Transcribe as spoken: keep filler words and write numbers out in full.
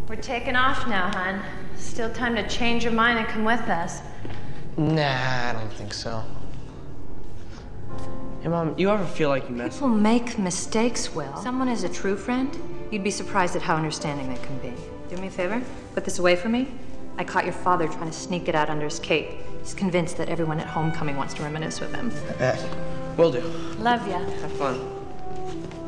We're taking off now, hon. Still time to change your mind and come with us. Nah, I don't think so. Hey, Mom, you ever feel like you messed People make mistakes, Will. If someone is a true friend, you'd be surprised at how understanding they can be. Do me a favor? Put this away for me. I caught your father trying to sneak it out under his cape. He's convinced that everyone at homecoming wants to reminisce with him. Uh, will do. Love ya. Have fun.